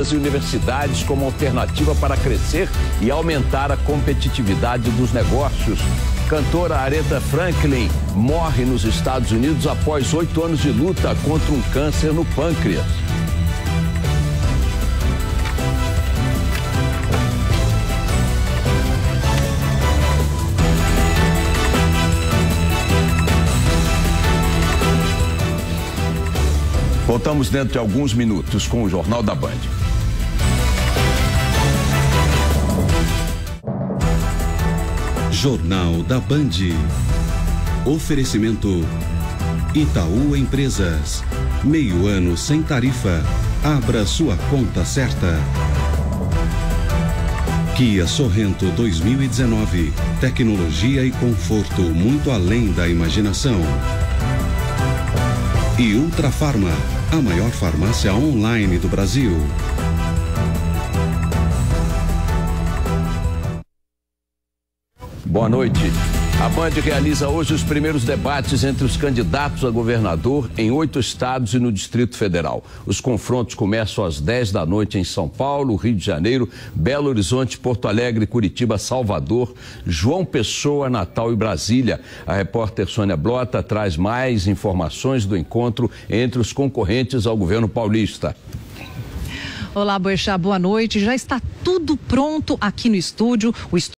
escolas e universidades como alternativa para crescer e aumentar a competitividade dos negócios. Cantora Aretha Franklin morre nos Estados Unidos após 8 anos de luta contra um câncer no pâncreas. Voltamos dentro de alguns minutos com o Jornal da Band. Jornal da Band. Oferecimento Itaú Empresas. Meio ano sem tarifa. Abra sua conta certa. Kia Sorrento 2019. Tecnologia e conforto muito além da imaginação. E Ultrafarma, a maior farmácia online do Brasil. Boa noite. A Band realiza hoje os primeiros debates entre os candidatos a governador em 8 estados e no Distrito Federal. Os confrontos começam às 10 da noite em São Paulo, Rio de Janeiro, Belo Horizonte, Porto Alegre, Curitiba, Salvador, João Pessoa, Natal e Brasília. A repórter Sônia Blota traz mais informações do encontro entre os concorrentes ao governo paulista. Olá, Boechat, boa noite. Já está tudo pronto aqui no estúdio.